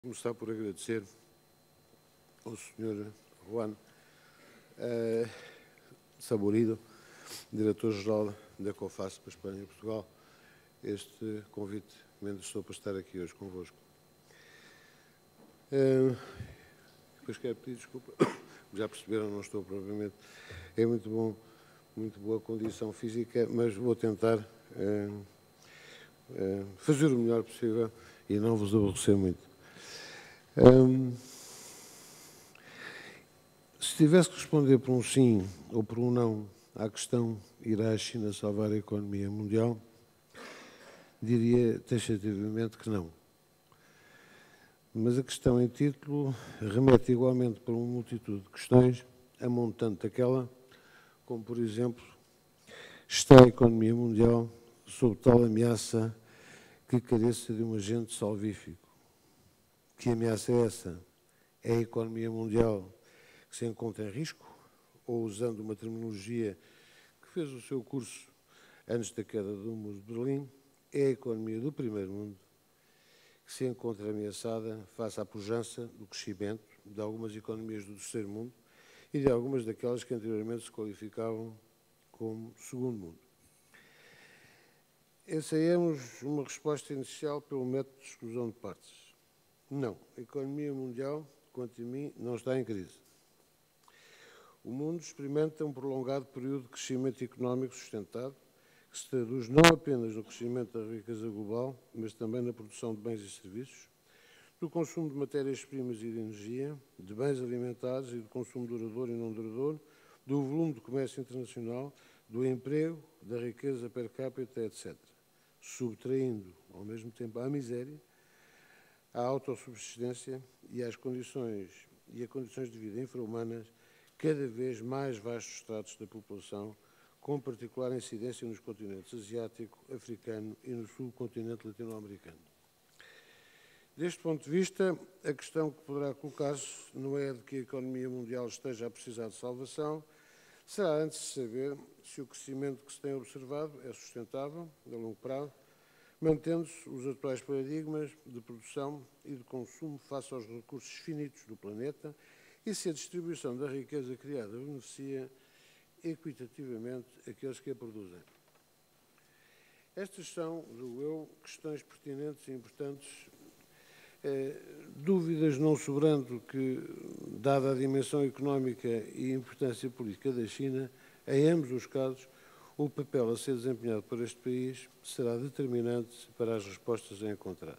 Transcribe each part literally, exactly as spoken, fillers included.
Começar por agradecer ao senhor Juan uh, Saborido, diretor-geral da COFACE para a Espanha e Portugal, este convite que me endereçou para estar aqui hoje convosco. Uh, depois quero pedir desculpa, já perceberam, não estou propriamente, é muito bom, muito boa condição física, mas vou tentar uh, uh, fazer o melhor possível e não vos aborrecer muito. Um, se tivesse que responder por um sim ou por um não à questão irá a China salvar a economia mundial, diria taxativamente que não. Mas a questão em título remete igualmente para uma multitude de questões, a montante daquela, como por exemplo, está a economia mundial sob tal ameaça que careça de um agente salvífico. Que ameaça é essa? É a economia mundial que se encontra em risco? Ou, usando uma terminologia que fez o seu curso antes da queda do muro de Berlim, é a economia do primeiro mundo que se encontra ameaçada face à pujança do crescimento de algumas economias do terceiro mundo e de algumas daquelas que anteriormente se qualificavam como segundo mundo. Ensaiamos uma resposta inicial pelo método de exclusão de partes. Não, a economia mundial, quanto a mim, não está em crise. O mundo experimenta um prolongado período de crescimento económico sustentado, que se traduz não apenas no crescimento da riqueza global, mas também na produção de bens e serviços, do consumo de matérias-primas e de energia, de bens alimentares e de consumo duradouro e não duradouro, do volume de comércio internacional, do emprego, da riqueza per capita, etcétera, subtraindo, ao mesmo tempo, à miséria, à autossubsistência e às condições e a condições de vida infra-humanas cada vez mais vastos estratos da população, com particular incidência nos continentes asiático, africano e no subcontinente latino-americano. Deste ponto de vista, a questão que poderá colocar-se não é de que a economia mundial esteja a precisar de salvação, será antes de saber se o crescimento que se tem observado é sustentável, a longo prazo, mantendo-se os atuais paradigmas de produção e de consumo face aos recursos finitos do planeta e se a distribuição da riqueza criada beneficia equitativamente aqueles que a produzem. Estas são, julgo eu, questões pertinentes e importantes, eh, dúvidas não sobrando que, dada a dimensão económica e a importância política da China, em ambos os casos, o papel a ser desempenhado por este país será determinante para as respostas a encontrar.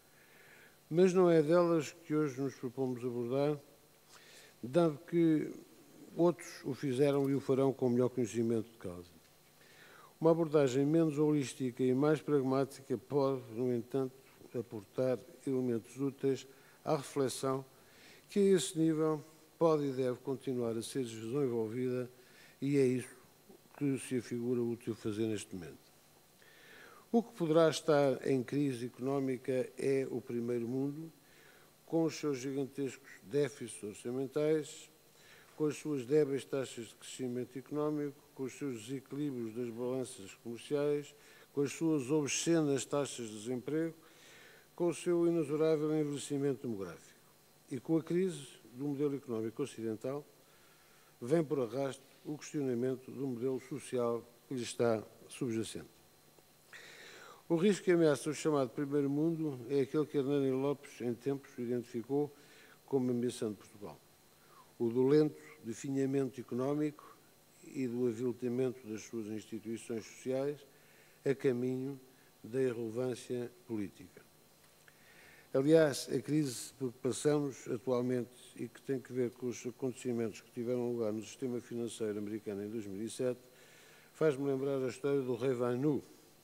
Mas não é delas que hoje nos propomos abordar, dado que outros o fizeram e o farão com melhor conhecimento de causa. Uma abordagem menos holística e mais pragmática pode, no entanto, aportar elementos úteis à reflexão que, a esse nível, pode e deve continuar a ser desenvolvida e é isso que se afigura útil fazer neste momento. O que poderá estar em crise económica é o primeiro mundo, com os seus gigantescos déficits orçamentais, com as suas débeis taxas de crescimento económico, com os seus desequilíbrios das balanças comerciais, com as suas obscenas taxas de desemprego, com o seu inexorável envelhecimento demográfico. E com a crise do modelo económico ocidental, vem por arrasto o questionamento do modelo social que lhe está subjacente. O risco que ameaça o chamado primeiro mundo é aquele que Hernani Lopes, em tempos, identificou como ameaçando Portugal. O do lento definhamento económico e do aviltamento das suas instituições sociais a caminho da irrelevância política. Aliás, a crise por que passamos atualmente e que tem que ver com os acontecimentos que tiveram lugar no sistema financeiro americano em dois mil e sete faz-me lembrar a história do rei Vai-Nu.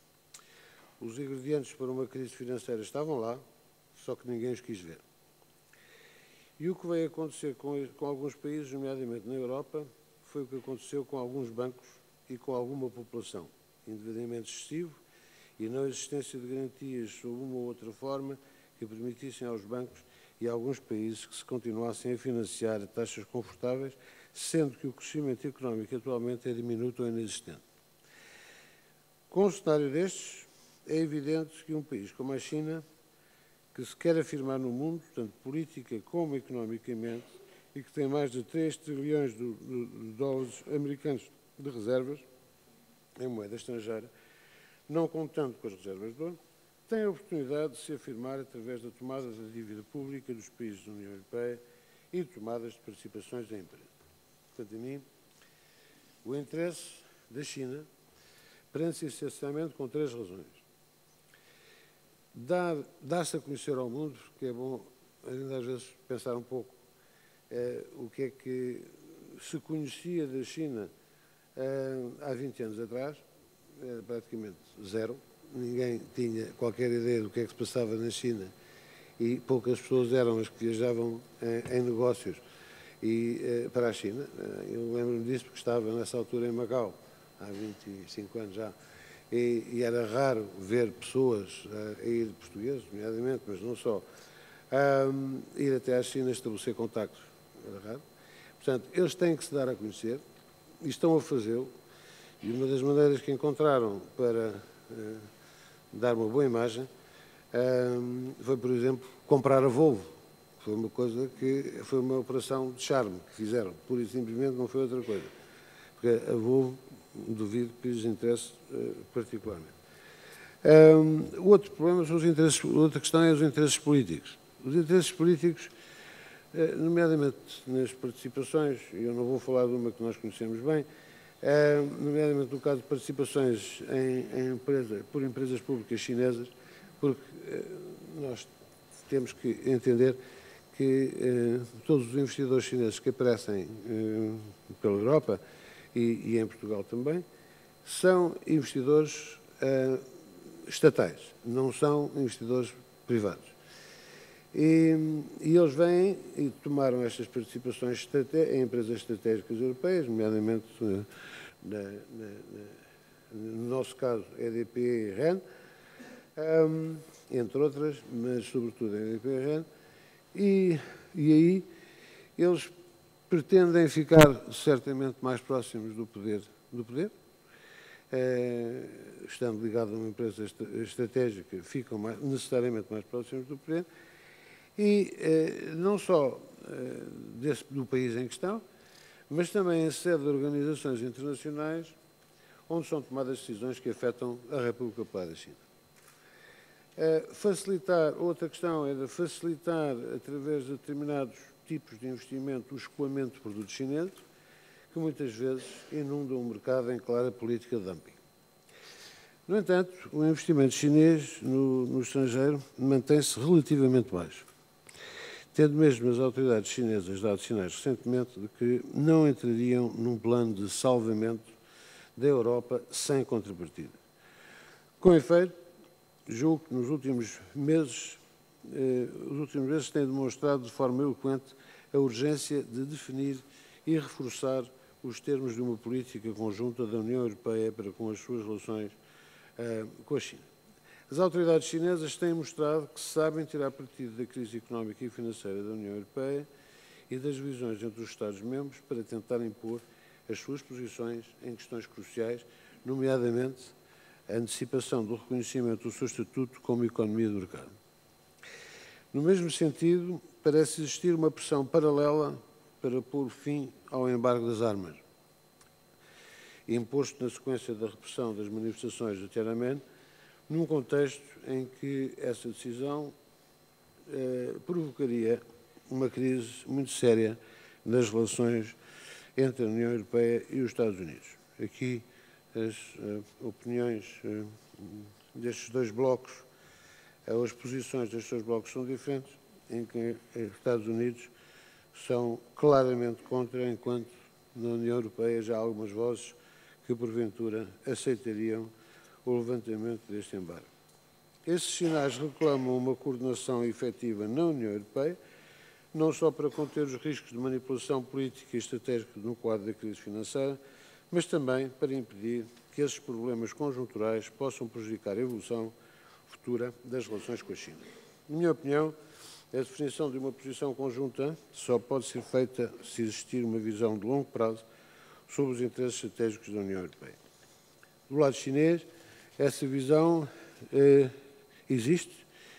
Os ingredientes para uma crise financeira estavam lá, só que ninguém os quis ver. E o que veio acontecer com, com alguns países, nomeadamente na Europa, foi o que aconteceu com alguns bancos e com alguma população. Endividamento excessivo e não existência de garantias sob uma ou outra forma que permitissem aos bancos e a alguns países que se continuassem a financiar a taxas confortáveis, sendo que o crescimento económico atualmente é diminuto ou inexistente. Com um cenário destes, é evidente que um país como a China, que se quer afirmar no mundo, tanto política como economicamente, e que tem mais de três trilhões de, de, de dólares americanos de reservas em moeda estrangeira, não contando com as reservas de ouro, tem a oportunidade de se afirmar através da tomada da dívida pública dos países da União Europeia e de tomadas de participações em empresas. Portanto, a mim, o interesse da China prende-se essencialmente com três razões. Dar, dar-se a conhecer ao mundo, porque é bom, ainda às vezes, pensar um pouco eh, o que é que se conhecia da China eh, há vinte anos atrás, era praticamente zero. Ninguém tinha qualquer ideia do que é que se passava na China e poucas pessoas eram as que viajavam em, em negócios e, eh, para a China. Eu lembro-me disso porque estava nessa altura em Macau, há vinte e cinco anos já, e, e era raro ver pessoas a ir, portugueses, nomeadamente, mas não só, a ir até à China estabelecer contactos. Era raro. Portanto, eles têm que se dar a conhecer e estão a fazê-lo. E uma das maneiras que encontraram para uh, dar uma boa imagem uh, foi, por exemplo, comprar a Volvo. Foi uma coisa que foi uma operação de charme que fizeram, pura e simplesmente, não foi outra coisa. Porque a Volvo, duvido que lhes interesse uh, particularmente. Um, o outro problema são os interesses, outra questão é os interesses políticos. Os interesses políticos, uh, nomeadamente nas participações, e eu não vou falar de uma que nós conhecemos bem, Uh, nomeadamente no caso de participações em, em empresa, por empresas públicas chinesas, porque uh, nós temos que entender que uh, todos os investidores chineses que aparecem uh, pela Europa e, e em Portugal também, são investidores uh, estatais, não são investidores privados. E, e eles vêm e tomaram estas participações em empresas estratégicas europeias, nomeadamente uh, na, na, na, no nosso caso E D P e R E N, um, entre outras, mas sobretudo E D P e R E N, e, e aí eles pretendem ficar certamente mais próximos do poder, do poder uh, estando ligados a uma empresa estratégica, ficam mais, necessariamente mais próximos do poder. E eh, não só eh, desse, do país em questão, mas também em sede de organizações internacionais onde são tomadas decisões que afetam a República Popular da China. Eh, facilitar, outra questão é de facilitar, através de determinados tipos de investimento, o escoamento de produtos chineses, que muitas vezes inundam o mercado em clara política de dumping. No entanto, o investimento chinês no, no estrangeiro mantém-se relativamente baixo, tendo mesmo as autoridades chinesas dado sinais recentemente de que não entrariam num plano de salvamento da Europa sem contrapartida. Com efeito, julgo que nos últimos meses, eh, os últimos meses têm demonstrado de forma eloquente a urgência de definir e reforçar os termos de uma política conjunta da União Europeia para com as suas relações eh, com a China. As autoridades chinesas têm mostrado que sabem tirar partido da crise económica e financeira da União Europeia e das divisões entre os Estados-membros para tentar impor as suas posições em questões cruciais, nomeadamente a antecipação do reconhecimento do seu estatuto como economia de mercado. No mesmo sentido, parece existir uma pressão paralela para pôr fim ao embargo das armas, imposto na sequência da repressão das manifestações de Tiananmen, num contexto em que essa decisão eh, provocaria uma crise muito séria nas relações entre a União Europeia e os Estados Unidos. Aqui as uh, opiniões uh, destes dois blocos, uh, as posições destes dois blocos são diferentes, em que os Estados Unidos são claramente contra, enquanto na União Europeia já há algumas vozes que, porventura, aceitariam o levantamento deste embargo. Esses sinais reclamam uma coordenação efetiva na União Europeia, não só para conter os riscos de manipulação política e estratégica no quadro da crise financeira, mas também para impedir que esses problemas conjunturais possam prejudicar a evolução futura das relações com a China. Na minha opinião, a definição de uma posição conjunta só pode ser feita se existir uma visão de longo prazo sobre os interesses estratégicos da União Europeia. Do lado chinês, essa visão eh, existe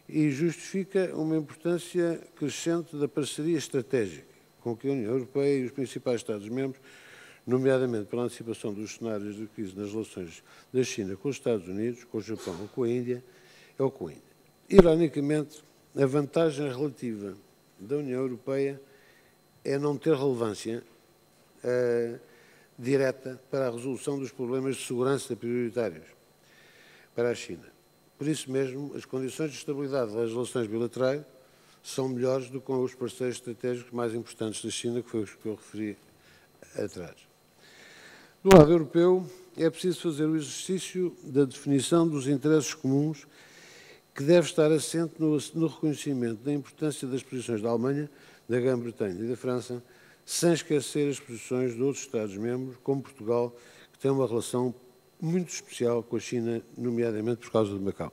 e justifica uma importância crescente da parceria estratégica com que a União Europeia e os principais Estados-membros, nomeadamente pela antecipação dos cenários de crise nas relações da China com os Estados Unidos, com o Japão ou com a Índia, ou com a Índia. Ironicamente, a vantagem relativa da União Europeia é não ter relevância uh, direta para a resolução dos problemas de segurança prioritários para a China. Por isso mesmo, as condições de estabilidade das relações bilaterais são melhores do que com os parceiros estratégicos mais importantes da China, que foi os que eu referi atrás. Do lado europeu, é preciso fazer o exercício da definição dos interesses comuns, que deve estar assente no, no reconhecimento da importância das posições da Alemanha, da Grã-Bretanha e da França, sem esquecer as posições de outros Estados-membros, como Portugal, que tem uma relação muito especial com a China, nomeadamente por causa de Macau.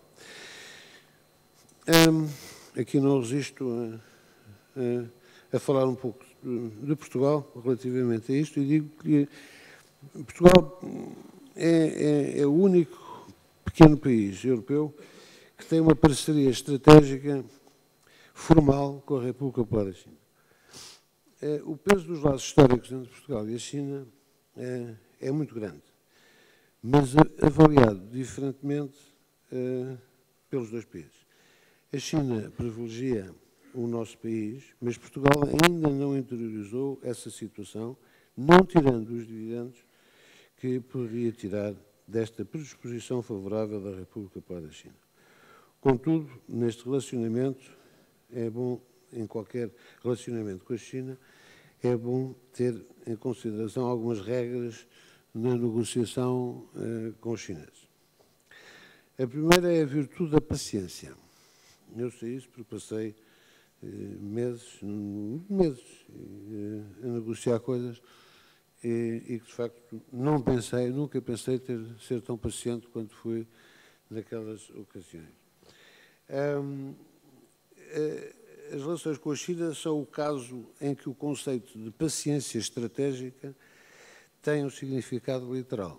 Um, aqui não resisto a, a, a falar um pouco de, de Portugal relativamente a isto e digo que Portugal é, é, é o único pequeno país europeu que tem uma parceria estratégica formal com a República Popular da China. O peso dos laços históricos entre Portugal e a China é, é muito grande, mas avaliado diferentemente uh, pelos dois países. A China privilegia o nosso país, mas Portugal ainda não interiorizou essa situação, não tirando os dividendos que poderia tirar desta predisposição favorável da República Popular da China. Contudo, neste relacionamento, é bom, em qualquer relacionamento com a China, é bom ter em consideração algumas regras na negociação eh, com os chineses. A primeira é a virtude da paciência. Eu sei isso porque passei eh, meses, meses eh, a negociar coisas e, e que, de facto, não pensei, nunca pensei ter, ser tão paciente quanto fui naquelas ocasiões. Um, as relações com a China são o caso em que o conceito de paciência estratégica tem um significado literal.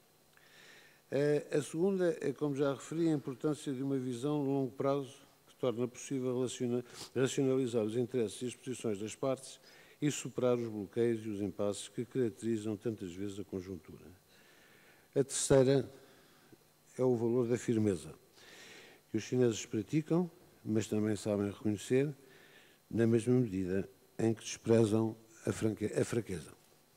A segunda é, como já referi, a importância de uma visão de longo prazo que torna possível racionalizar os interesses e as posições das partes e superar os bloqueios e os impasses que caracterizam tantas vezes a conjuntura. A terceira é o valor da firmeza, que os chineses praticam, mas também sabem reconhecer, na mesma medida em que desprezam a, a fraqueza.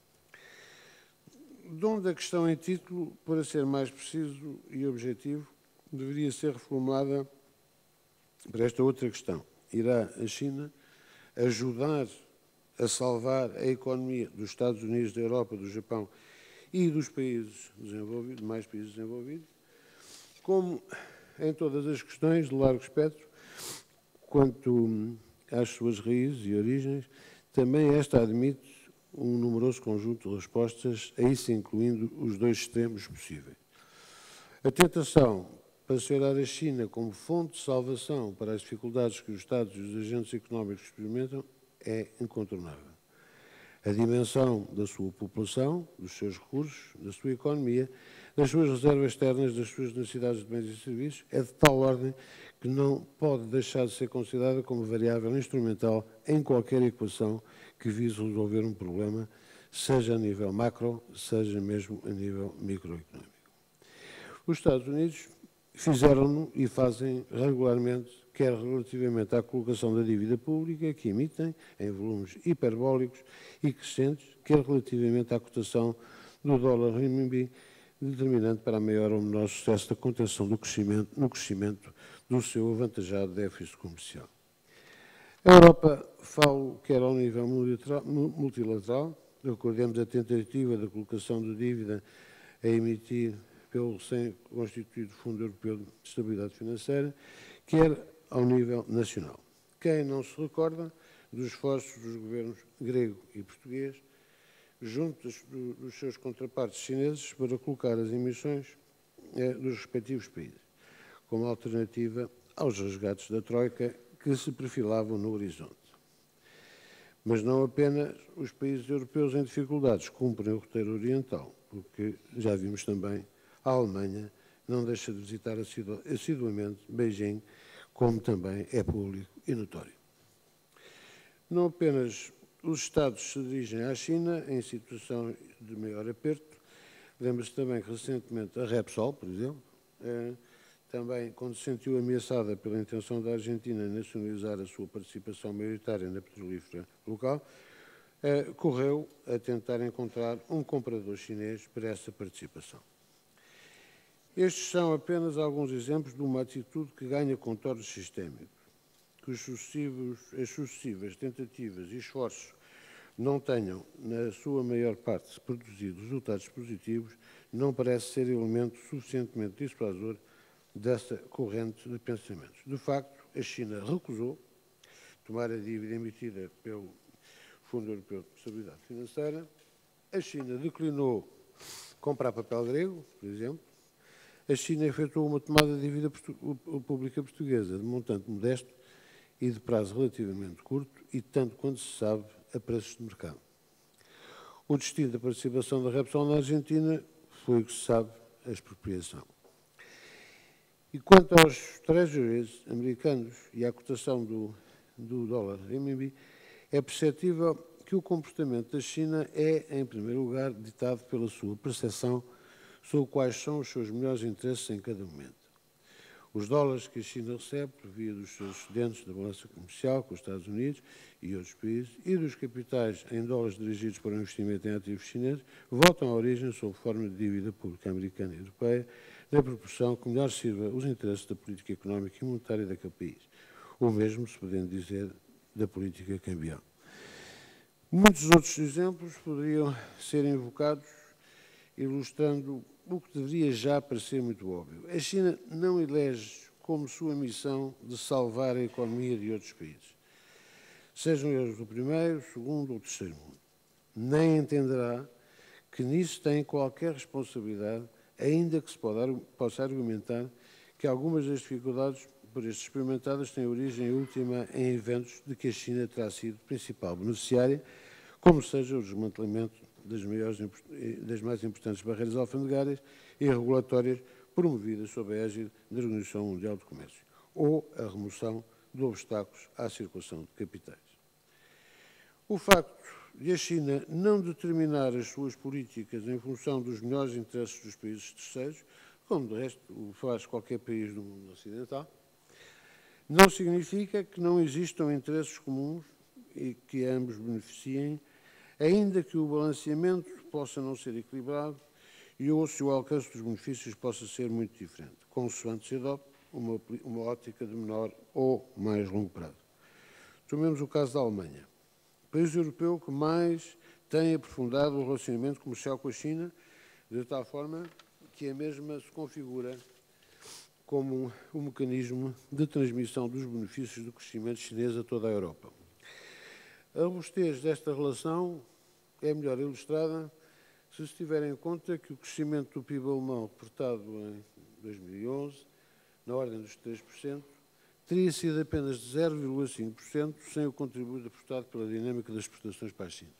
De onde a questão em título, para ser mais preciso e objetivo, deveria ser reformulada para esta outra questão. Irá a China ajudar a salvar a economia dos Estados Unidos, da Europa, do Japão e dos países desenvolvidos, mais países desenvolvidos, como em todas as questões de largo espectro, quanto às suas raízes e origens, também esta admite um numeroso conjunto de respostas, a isso incluindo os dois extremos possíveis. A tentação para se olhar a China como fonte de salvação para as dificuldades que os Estados e os agentes económicos experimentam é incontornável. A dimensão da sua população, dos seus recursos, da sua economia, das suas reservas externas, das suas necessidades de bens e serviços, é de tal ordem que não pode deixar de ser considerada como variável instrumental em qualquer equação que vise resolver um problema, seja a nível macro, seja mesmo a nível microeconómico. Os Estados Unidos fizeram-no e fazem regularmente, quer relativamente à colocação da dívida pública, que emitem em volumes hiperbólicos e crescentes, quer relativamente à cotação do dólar renminbi, determinante para a maior ou menor sucesso da contenção do crescimento, no crescimento do seu avantajado déficit comercial. A Europa, falo quer ao nível multilateral, recordemos a tentativa da colocação de dívida a emitir pelo recém-constituído Fundo Europeu de Estabilidade Financeira, quer ao nível nacional. Quem não se recorda dos esforços dos governos grego e português, junto dos, dos seus contrapartes chineses, para colocar as emissões eh, dos respectivos países, como alternativa aos resgates da Troika que se perfilavam no horizonte. Mas não apenas os países europeus em dificuldades cumprem o roteiro oriental, porque já vimos também a Alemanha não deixa de visitar assiduamente Beijing como também é público e notório. Não apenas os Estados se dirigem à China em situação de maior aperto, lembra-se também que recentemente a Repsol, por exemplo, eh, também quando se sentiu ameaçada pela intenção da Argentina em nacionalizar a sua participação maioritária na petrolífera local, eh, correu a tentar encontrar um comprador chinês para essa participação. Estes são apenas alguns exemplos de uma atitude que ganha contornos sistémicos, que os sucessivos, as sucessivas tentativas e esforços não tenham, na sua maior parte, produzido resultados positivos, não parece ser elemento suficientemente dissuasor dessa corrente de pensamentos. De facto, a China recusou tomar a dívida emitida pelo Fundo Europeu de Estabilidade Financeira, a China declinou comprar papel grego, por exemplo, a China efetuou uma tomada de dívida pública portuguesa de montante modesto e de prazo relativamente curto e, tanto quanto se sabe, a preços de mercado. O destino da participação da Repsol na Argentina foi o que se sabe, a expropriação. E quanto aos treasuries americanos e à cotação do, do dólar renminbi, é perceptível que o comportamento da China é, em primeiro lugar, ditado pela sua percepção sobre quais são os seus melhores interesses em cada momento. Os dólares que a China recebe por via dos seus excedentes da balança comercial com os Estados Unidos e outros países e dos capitais em dólares dirigidos para o investimento em ativos chineses voltam à origem sob forma de dívida pública americana e europeia na proporção que melhor sirva os interesses da política económica e monetária daquele país. O mesmo se podendo dizer da política cambial. Muitos outros exemplos poderiam ser invocados ilustrando o que deveria já parecer muito óbvio. A China não elege como sua missão de salvar a economia de outros países, sejam eles do primeiro, segundo ou terceiro mundo. Nem entenderá que nisso tem qualquer responsabilidade, ainda que se possa argumentar que algumas das dificuldades por estes experimentadas têm origem última em eventos de que a China terá sido principal beneficiária, como seja o desmantelamento das, maiores, das mais importantes barreiras alfandegárias e regulatórias promovidas sob a égide da Organização Mundial do Comércio, ou a remoção de obstáculos à circulação de capitais. O facto de a China não determinar as suas políticas em função dos melhores interesses dos países terceiros, como de resto o faz qualquer país do mundo ocidental, não significa que não existam interesses comuns e que ambos beneficiem, ainda que o balanceamento possa não ser equilibrado e ou se o alcance dos benefícios possa ser muito diferente, consoante se adopte uma, uma ótica de menor ou mais longo prazo. Tomemos o caso da Alemanha, país europeu que mais tem aprofundado o relacionamento comercial com a China, de tal forma que a mesma se configura como um, um mecanismo de transmissão dos benefícios do crescimento chinês a toda a Europa. A robustez desta relação é melhor ilustrada se se tiver em conta que o crescimento do P I B alemão reportado em dois mil e onze, na ordem dos três por cento, teria sido apenas de zero vírgula cinco por cento sem o contributo aportado pela dinâmica das exportações para a China.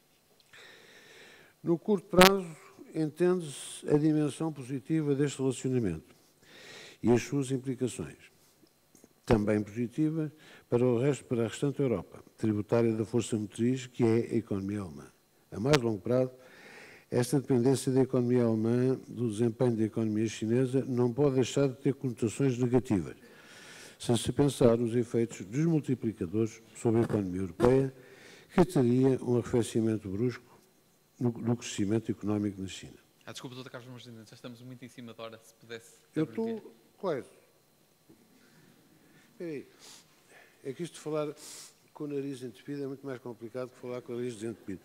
No curto prazo, entende-se a dimensão positiva deste relacionamento e as suas implicações, também positivas para, o resto, para a restante Europa, tributária da força motriz que é a economia alemã. A mais longo prazo, esta dependência da economia alemã do desempenho da economia chinesa não pode deixar de ter conotações negativas, sem se pensar os efeitos desmultiplicadores sobre a economia europeia, que teria um arrefecimento brusco no, no crescimento económico na China. Ah, desculpa, doutor Carlos Martins, já estamos muito em cima da hora, se pudesse... Eu estou... Claro. Espera aí. É que isto de falar com o nariz entupido é muito mais complicado que falar com o nariz desentupido.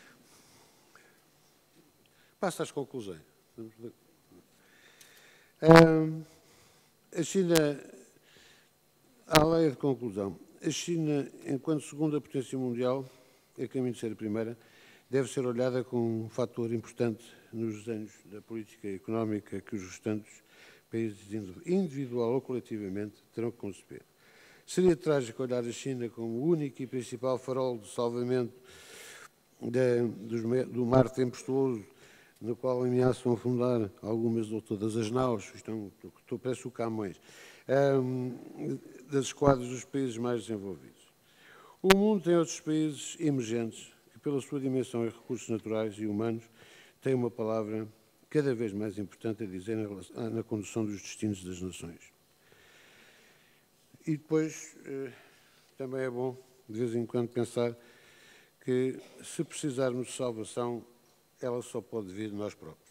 Passa às conclusões. Um, a China, à lei de conclusão, a China, enquanto segunda potência mundial, a caminho de ser a primeira, deve ser olhada como um fator importante nos desenhos da política económica que os restantes países, individual ou coletivamente, terão que conceber. Seria trágico olhar a China como o único e principal farol de salvamento de, do mar tempestuoso, no qual ameaçam afundar algumas ou todas as naus, estão, parece o Camões. um, das esquadras dos países mais desenvolvidos. O mundo tem outros países emergentes que, pela sua dimensão e recursos naturais e humanos, têm uma palavra cada vez mais importante a dizer na, relação, na condução dos destinos das nações. E depois, eh, também é bom, de vez em quando, pensar que, se precisarmos de salvação, ela só pode vir de nós próprios.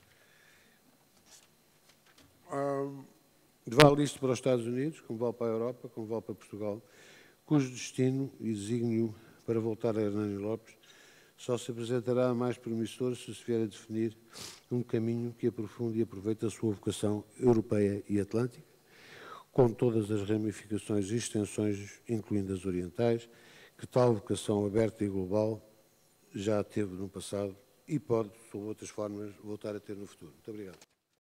Um, vale isto para os Estados Unidos, como vale para a Europa, como vale para Portugal, cujo destino e desígnio para voltar a Hernani Lopes só se apresentará mais promissor se se vier a definir um caminho que aprofunde e aproveite a sua vocação europeia e atlântica, com todas as ramificações e extensões, incluindo as orientais, que tal vocação aberta e global já teve no passado e pode, sob outras formas, voltar a ter no futuro. Muito obrigado.